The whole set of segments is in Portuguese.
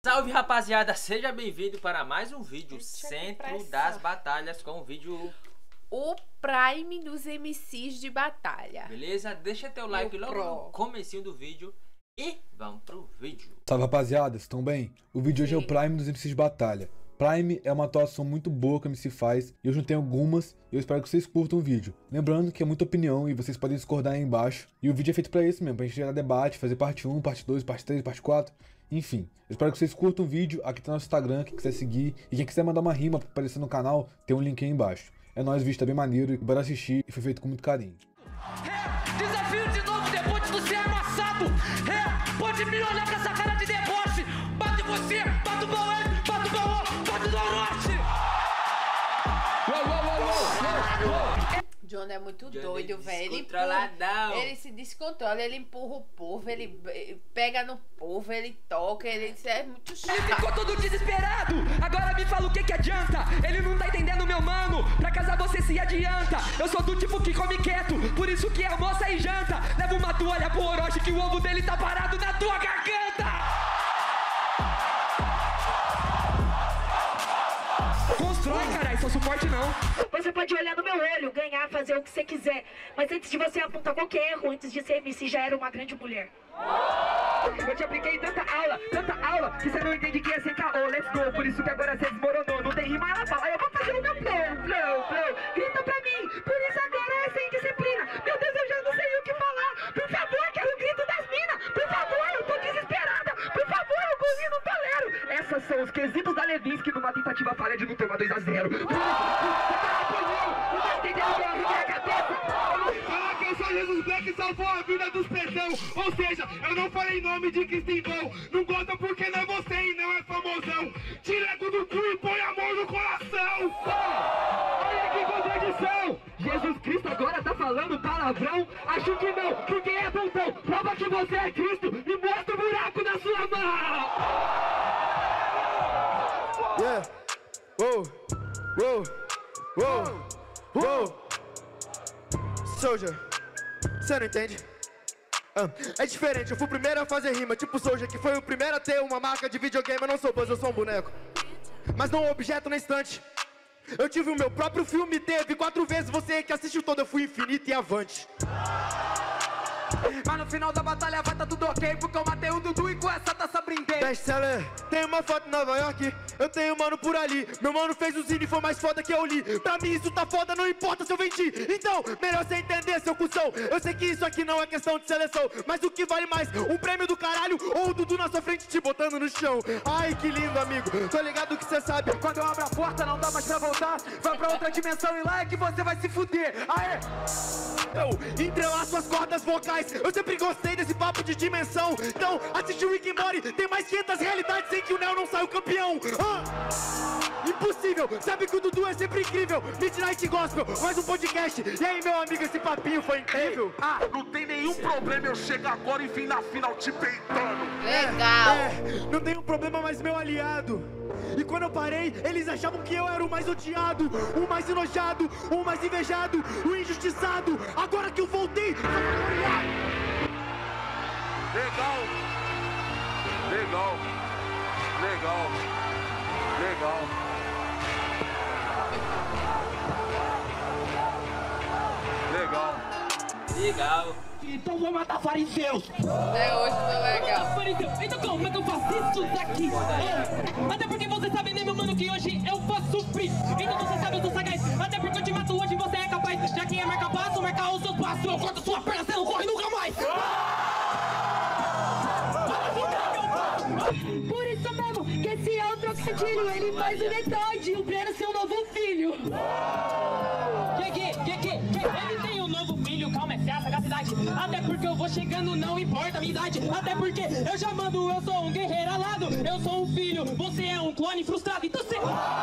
Salve rapaziada, seja bem-vindo para mais um vídeo Centro das Batalhas com o vídeo o Prime dos MCs de batalha. Beleza? Deixa teu like logo no comecinho do vídeo e vamos pro vídeo. Salve rapaziada, estão bem? O vídeo hoje é o Prime dos MCs de batalha. Prime é uma atuação muito boa que o MC faz e eu juntei algumas e eu espero que vocês curtam o vídeo. Lembrando que é muita opinião e vocês podem discordar aí embaixo. E o vídeo é feito pra isso mesmo, pra gente gerar debate, fazer parte 1, parte 2, parte 3, parte 4. Enfim, eu espero que vocês curtam o vídeo. Aqui tá nosso Instagram, quem quiser seguir. E quem quiser mandar uma rima pra aparecer no canal, tem um link aí embaixo. É nóis, o vídeo tá bem maneiro e bora assistir e foi feito com muito carinho. Desafio de novo depois de você amassado. Pode me olhar com essa cara de deboche. Bate você, bate o Bauê, bate o Baú, bate o Noroeste. John é muito John doido, é velho. Ele se descontrola, ele empurra o povo, ele pega no povo, ele toca, ele é muito chato. Ele ficou todo desesperado. Agora me fala o que adianta. Ele não tá entendendo, meu mano. Pra casar você se adianta. Eu sou do tipo que come quieto, por isso que almoça e janta. Leva uma toalha pro Orochi que o ovo dele tá parado na tua garganta. Constrói, caralho, só suporte não. Você pode olhar no meu olho, ganhar, fazer o que você quiser. Mas antes de você apontar qualquer erro, antes de ser MC, já era uma grande mulher. Eu te apliquei tanta aula, que você não entende que é sem caô, let's go. Por isso que agora você desmoronou, não tem rima, ela fala, eu vou fazer o meu flow. Grita pra mim, por isso agora é sem disciplina. Meu Deus, eu já não sei o que falar. Por favor, quero o grito das minas. Por favor, eu tô desesperada. Por favor, eu corri no palero. Essas são os quesitos da Levinsky numa tentativa falha de não tomar 2 a 0. Falar que eu sou Jesus Black salvou a vida dos perdão. Ou seja, eu não falei nome de Cristão. Não gosta porque não é você e não é famosão. Tira do cu e põe amor no coração. Olha que contradição. Jesus Cristo agora tá falando palavrão? Acho que não, porque é botão. Prova que você é Cristo e mostra o buraco na sua mão. Yeah. Whoa. Soldier, você não entende? É diferente, eu fui o primeiro a fazer rima, tipo Soldier, que foi o primeiro a ter uma marca de videogame. Eu não sou Buzz, eu sou um boneco, mas não um objeto na estante. Eu tive o meu próprio filme, teve 4 vezes, você que assistiu todo, eu fui infinito e avante. Mas no final da batalha vai tá tudo ok, porque eu matei o Dudu e com essa taça brindei. Best-seller, tem uma foto em Nova York, eu tenho um mano por ali. Meu mano fez o zine, foi mais foda que eu li. Pra mim isso tá foda, não importa se eu vendi. Então, melhor você entender, seu cuzão. Eu sei que isso aqui não é questão de seleção, mas o que vale mais, um prêmio do caralho ou o Dudu na sua frente te botando no chão? Ai, que lindo, amigo, tô ligado que você sabe. Quando eu abro a porta não dá mais pra voltar. Vai pra outra dimensão e lá é que você vai se fuder. Aê! Eu entrelaço as cordas vocais. Eu sempre gostei desse papo de dimensão. Então, assistir o Rick and Morty, tem mais 500 realidades sem que o Neo não saia o campeão. Impossível, sabe que o Dudu é sempre incrível. Midnight Gospel, mais um podcast. E aí, meu amigo, esse papinho foi incrível. Não tem nenhum problema eu chegar agora e vim na final te peitando. Legal. Não tem um problema, mas meu aliado. E quando eu parei, eles achavam que eu era o mais odiado, o mais enojado, o mais invejado, o injustiçado. Agora que eu voltei, Legal. Então vou matar fariseus. É hoje foi legal. Então como é que eu faço isso daqui? Até porque você sabe, né, meu mano, que hoje eu faço free. Então você sabe, eu sou sagaz. Até porque eu te mato hoje, você é capaz. Já quem é marca passo, marca os seus passos. Eu corto sua perna, você não corre nunca mais. Por isso mesmo, que esse é o trocadilho. Ele faz o metade, o Breno seu novo filho. Ele tem um novo filho, calma, essa é a sagacidade. Até porque eu vou chegando, não importa a minha idade. Até porque eu já mando, eu sou um guerreiro alado. Eu sou um filho, você é um clone frustrado. Então você...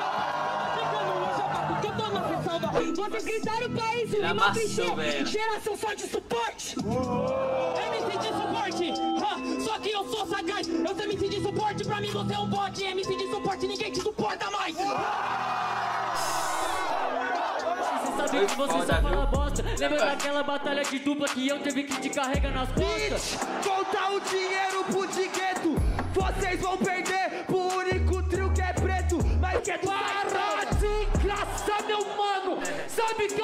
que eu tô na ressalva. Vocês gritaram pra isso, Ele uma amassou, velho. geração só de suporte. MC de suporte, só que eu sou sagaz. Eu sou MC de suporte, pra mim você é um bot. MC de suporte, ninguém te suporta mais. Sabe que você só fala bosta. Lembra daquela batalha de dupla que eu teve que te carregar nas costas? Voltar o dinheiro pro Digueto, vocês vão perder por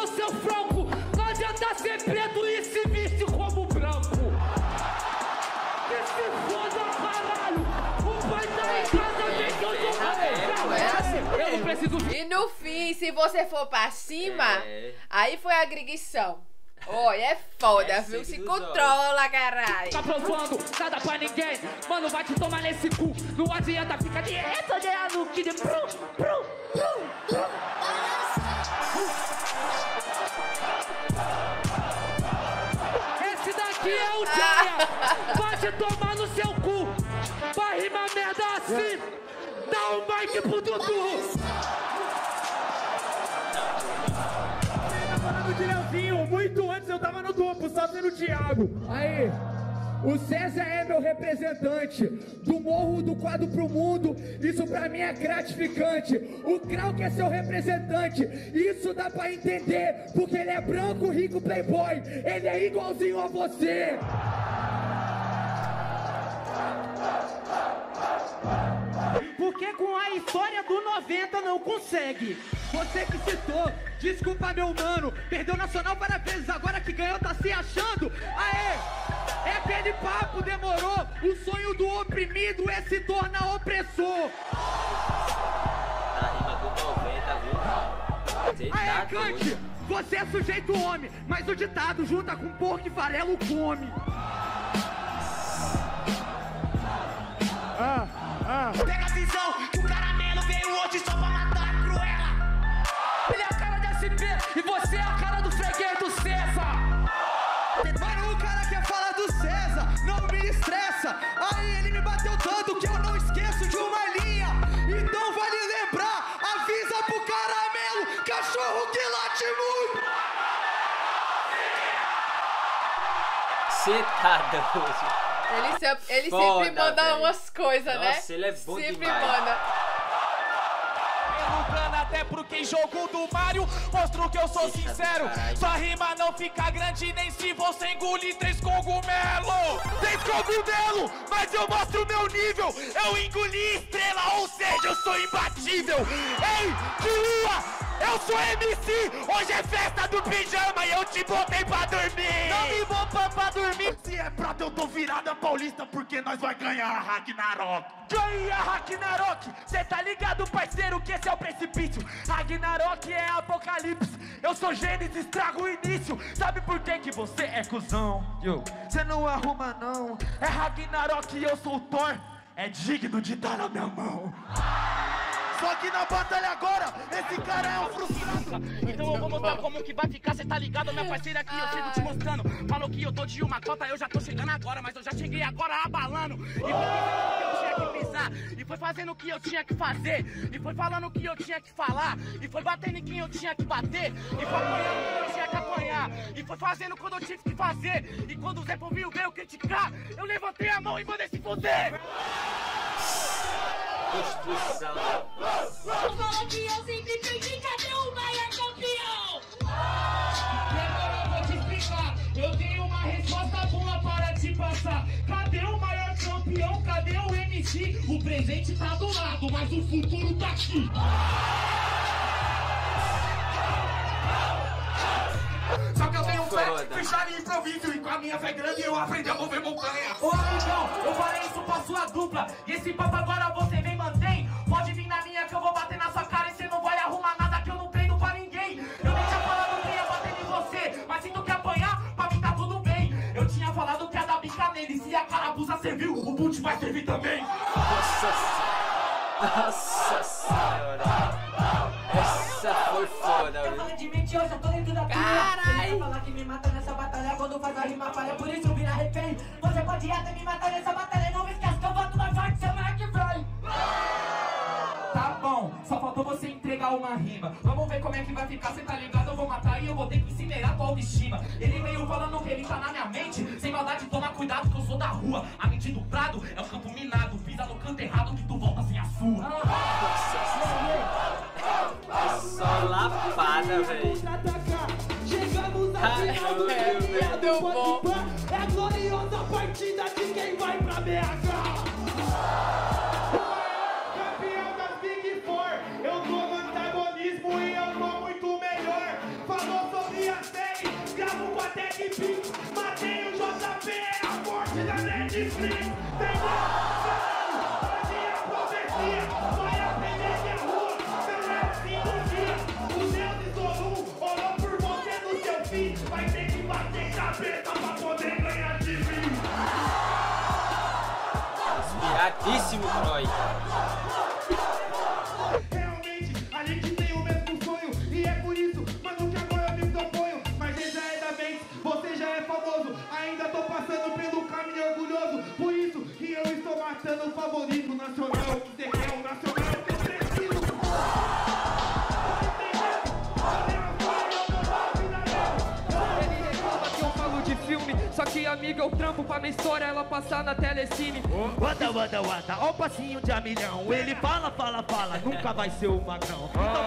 ô seu franco, não adianta ser preto e se viste como branco. Que se foda, caralho. O pai tá em casa, vem que eu sou eu não preciso... E no fim, se você for pra cima, aí foi a agressão. Olha, é foda, viu? Se controla, caralho. Tá provando, nada pra ninguém. Mano, vai te tomar nesse cu. Não adianta ficar de essa, no que de Esse daqui é o Jaya. Vai te tomar no seu cu. Pra rimar merda assim, dá um mic pro Dudu. Muito antes eu tava no duplo, só sendo o Thiago. Aí, o César é meu representante. Do morro do quadro pro mundo, isso pra mim é gratificante. O Krauk é seu representante, isso dá pra entender. Porque ele é branco, rico, playboy. Ele é igualzinho a você. Porque com a história do 90 não consegue. Você que citou, desculpa meu mano, perdeu nacional várias vezes, agora que ganhou tá se achando. Aê, é aquele papo, demorou. O sonho do oprimido é se tornar opressor. A rima do 90, viu? Aê, Kant, você é sujeito homem, mas o ditado junta com porco e farelo come. Pega a visão que o caramelo veio hoje só pra matar a Cruella. Ele é a cara de SP e você é a cara do freguês do César. Mano, o cara quer falar do César, não me estressa. Aí ele me bateu tanto que eu não esqueço de uma linha. Então vale lembrar, avisa pro caramelo, cachorro que late muito. Cê tá doido. Ele sempre manda umas coisas, né? Nossa, ele é bom sempre demais. Manda. Até porque em jogo do Mario mostro que eu sou sincero. Sua rima não fica grande nem se você engolir 3 cogumelos. 3 cogumelos, mas eu mostro meu nível. Eu engoli estrela, ou seja, eu sou imbatível. Ei, de lua, eu sou MC. Hoje é festa do pijama e eu te botei pra dormir. Não me botou pra dormir. Se é prata eu tô virada paulista, porque nós vai ganhar a Ragnarok. Ganha a Ragnarok, cê tá ligado, parceiro, que esse é o precipício. Ragnarok é apocalipse, eu sou Gênesis, trago o início. Sabe por que você é cuzão? Cê não arruma não. É Ragnarok e eu sou o Thor, é digno de dar na minha mão. Só que na batalha agora, esse cara é um frustrado. Então eu vou mostrar como que vai ficar, cê tá ligado, minha parceira aqui, eu chego te mostrando. Falou que eu tô de uma cota, eu já tô chegando agora, mas eu já cheguei agora abalando. E foi fazendo o que eu tinha que fazer, e foi falando o que eu tinha que falar, e foi batendo em quem eu tinha que bater, e foi apanhando quando eu tinha que apanhar, e foi fazendo quando eu tive que fazer, e quando o Zé Povinho veio criticar, eu levantei a mão e mandei se foder. Construção. Eu falo que eu sempre perdi, cadê o maior campeão? Agora eu vou te explicar, eu tenho uma resposta boa para te passar. Cadê o maior campeão? Cadê o MC? O presente tá do lado, mas o futuro tá aqui. Só que eu tenho fé, fechar em improviso, e com a minha fé grande eu aprendi a mover montanha. Ô amigão, eu falei isso pra sua dupla, e esse papo agora você vem mantém. Pode vir na minha que eu vou bater na sua cara e você não vai arrumar nada, que eu não treino pra ninguém. Eu nem tinha falado que ia bater em você, mas se tu quer apanhar, pra mim tá tudo bem. Eu tinha falado que ia dar bica nele, se a carapuça serviu, o boot vai servir também. Nossa senhora. Essa foi foda, eu falei de mentir, eu já tô dentro da caralho. Você falar que me mata nessa batalha quando faz a rima falha, por isso vira refém. Você pode até me matar nessa batalha, não me esquece que eu boto mais forte, você vai que vai. Tá bom, só faltou você entregar uma rima. Vamos ver como é que vai ficar, cê tá ligado? Eu vou matar e eu vou ter que incinerar tua autoestima. Ele veio falando que ele tá na minha mente. Sem maldade, toma cuidado que eu sou da rua. A mente do prado é o campo minado. Pisa no canto errado que tu volta sem a sua. Só lapada, velho. Chegamos aqui, é a gloriosa partida de quem vai pra BH. Campeão das Big Four, eu tô no antagonismo e eu tô muito melhor. Falou Vai ter que bater cabeça pra poder ganhar de mim. Inspiradíssimo, Troy. Realmente, a gente tem o mesmo sonho. E é por isso, mano, que agora eu me proponho. Mas ele já é da mente, você já é famoso. Ainda tô passando pelo caminho orgulhoso. Por isso que eu estou matando o favorito nacional. Você quer o nacional que eu preciso. Só que amigo, eu trampo pra minha história ela passar na telecine. Wanda, ó o passinho de a milhão. Ele fala, nunca vai ser o magrão. Então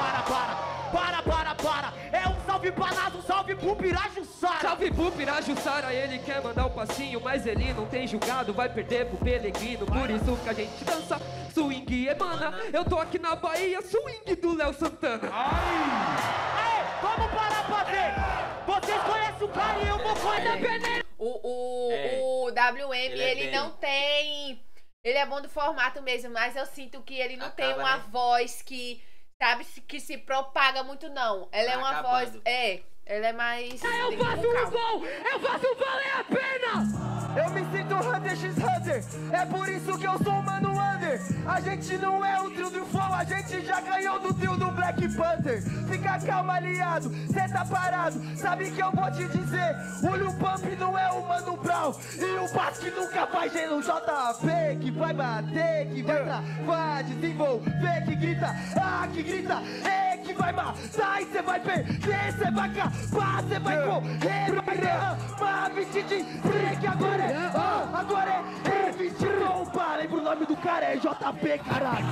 para. É um salve pra nós, um salve pro Pirajussara. Salve pro Pirajussara, ele quer mandar o passinho, mas ele não tem julgado, vai perder pro Pelegrino. Por isso que a gente dança, swing emana. Eu tô aqui na Bahia, swing do Léo Santana. Aê, vamos parar pra ver. Vocês conhecem o cara e eu vou conhecer. O WM, ele não tem... Ele é bom do formato mesmo, mas eu sinto que ele não tem uma voz que, sabe, que se propaga muito, não. Ela é uma voz... Ela é mais... Eu faço um gol! Eu faço um valer a pena! Eu me sinto Hunter x Hunter, é por isso que eu sou o Mano Under. A gente não é o trio do Flow, a gente já ganhou do trio do Black Panther. Fica calma, aliado, cê tá parado, sabe que eu vou te dizer. O Lil Pump não é o Mano Brown, e o Basque nunca faz gelo JP. Que vai bater, que vai travar, desenvolver, que grita, que grita, que vai matar e cê vai perder, cê vai acabar, cê vai correr, vai derramar, vestir de break. Agora é 20 roupa. Lembra o nome do cara, é JP, caralho.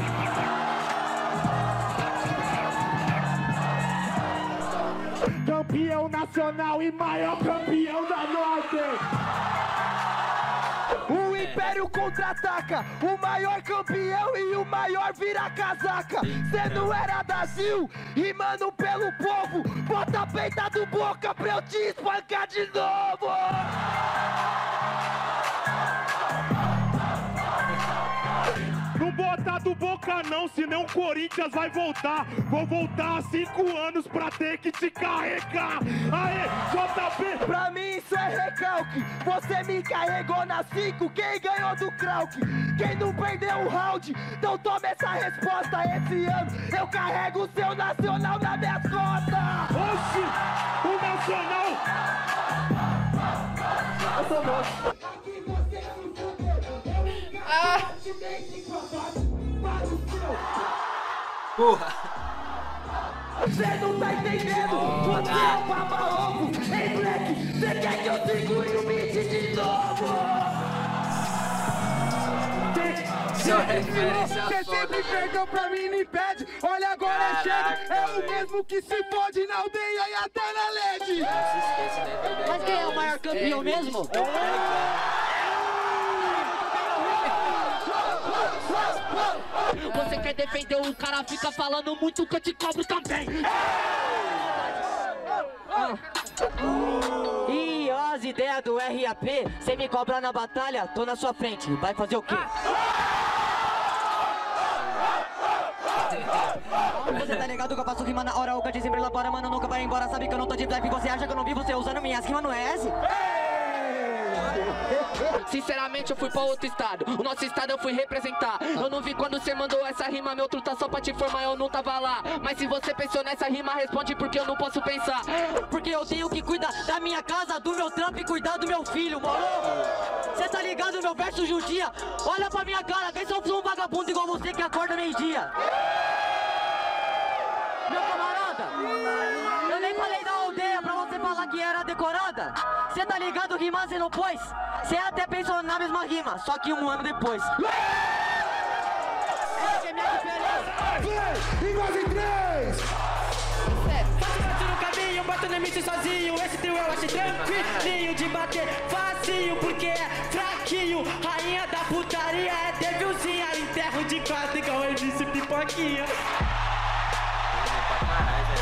Campeão nacional e maior campeão da Norte. O Império contra-ataca, o maior campeão e o maior vira-casaca. Cê não era da Zil, rimando pelo povo. Bota a peita do Boca pra eu te espancar de novo. Não bota do Boca não, senão o Corinthians vai voltar. Vou voltar há 5 anos pra ter que te carregar. Aê, JP! Pra mim isso é recalque. Você me carregou na 5, quem ganhou do Krauk? Quem não perdeu o round? Então toma essa resposta. Esse ano eu carrego o seu nacional na minha costas. Oxi, o nacional! Eu sou nosso. Porra! Cê não tá entendendo! Você é o baba-ovo! Ei, Black! Cê quer que eu segure o beat de novo? Cê sempre perdeu pra mim, me pede. Olha agora chega. É o mesmo que se fode na aldeia e até na LED. Mas quem é o maior campeão mesmo? Você quer defender o cara, fica falando muito que eu te cobro também. E as ideias do RAP, cê me cobra na batalha, tô na sua frente, vai fazer o quê? Você tá ligado que eu faço rima na hora, o que sempre elabora, mano, nunca vai embora. Sabe que eu não tô de black, você acha que eu não vi você usando minhas rimas no S? Sinceramente eu fui pra outro estado, o nosso estado eu fui representar. Eu não vi quando você mandou essa rima, meu truta, só pra te informar eu não tava lá. Mas se você pensou nessa rima, responde porque eu não posso pensar. Porque eu tenho que cuidar da minha casa, do meu trampo e cuidar do meu filho, moro? Cê tá ligado, meu verso judia? Olha pra minha cara, vê se eu sou um vagabundo igual você que acorda meio-dia. Meu camarada, eu nem falei da aldeia pra você falar que era decorada. Cê tá ligado, rimar cê não pôs? Cê até pensou na mesma rima, só que 1 ano depois. Essa é minha diferença. Igual em 3! Fácil no caminho, bato no limite sozinho. Esse trio eu acho tranquilinho de bater facinho, porque é fraquinho. Rainha da putaria é devilzinha. Enterro de 4 igual MC Pipoquinha.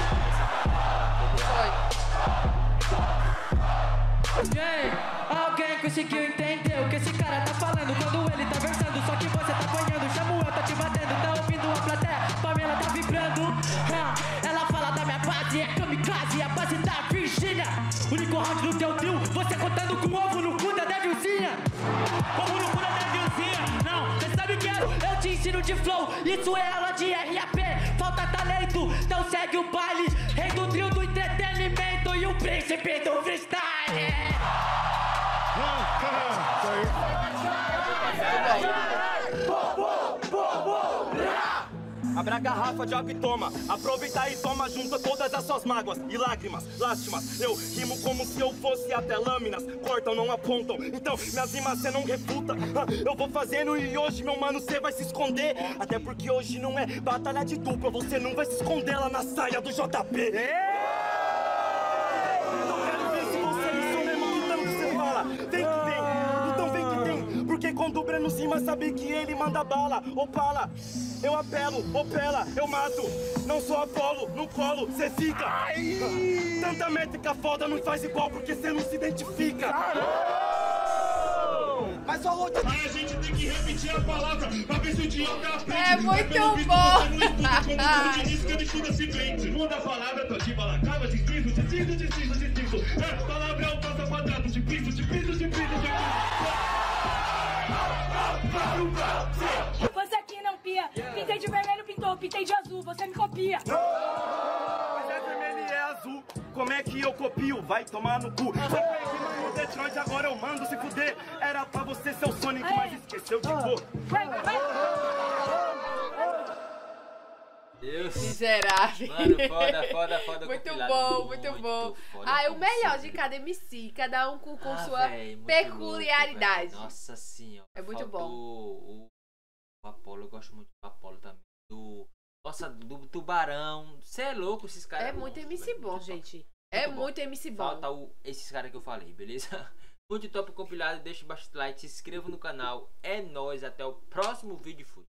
Foi. Alguém conseguiu entender o que esse cara tá falando quando ele tá versando. Só que você tá apanhando, Samuel tá te batendo, tá ouvindo a plateia, Pamela tá vibrando. Ela fala da minha base, é kamikaze, a base da Virgínia. Único round do teu trio, você contando com ovo no cu da Devilzinha. Ovo no cu da Devilzinha, não, cê sabe o que é? Eu te ensino de flow, isso é aula de RAP. Falta talento, então segue o baile. Rei do trio do entretenimento e o príncipe do freestyle. Abre a garrafa de água e toma. Aproveita e toma, junta todas as suas mágoas e lágrimas, lástimas. Eu rimo como se eu fosse até lâminas. Cortam, não apontam, então minhas rimas cê não refuta. Eu vou fazendo e hoje, meu mano, cê vai se esconder. Até porque hoje não é batalha de dupla. Você não vai se esconder lá na saia do JP. Eu quero ver se você me sou mesmo que tanto cê fala. Vem que vem, então vem que tem. Porque quando o Breno Cima sabe que ele manda bala. Opala, eu apelo, opela, eu mato. Não sou Apolo, no colo, cê fica. Tanta métrica foda não faz igual porque cê não se identifica. Mas só outra. Aí a gente tem que repetir a palavra pra ver se o idiota aprende. É muito bom. Muda a palavra, tô de balacaba, de piso. Essa palavra é o passo quadrado de piso. Você aqui não pia. Pintei de vermelho, pintou, pintei de azul. Você me copia. Mas é vermelho e é azul. Como é que eu copio? Vai tomar no cu. Já perdi no Detroit, agora eu mando se fuder. Era pra você ser o Sonic, mas esqueceu de cor. Deus. Miserável. Mano, foda. Muito bom, muito bom. O melhor de cada MC, cada um com sua peculiaridade. Louco, nossa senhora. É muito bom. O Apolo, eu gosto muito do Apolo também. Do Tubarão. Você é louco, esses caras. É muito MC bom, gente. É muito MC bom. Falta esses caras que eu falei, beleza? Muito top compilado. Deixa bastante like, se inscreva no canal. É nóis, até o próximo vídeo. Fui.